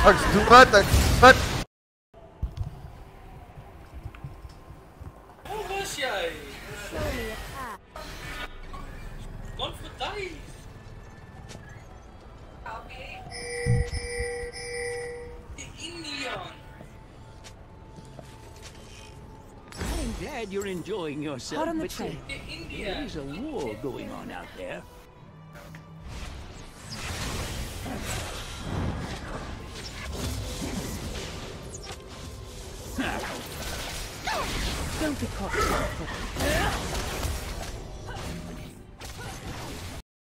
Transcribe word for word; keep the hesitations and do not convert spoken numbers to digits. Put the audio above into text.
Tags dua, tags empat. Waar was jij? Wat voor tijd? De Indian. I'm glad you're enjoying yourself, Hot on the but train. De there Indian. is a war going on out there. Don't be caught.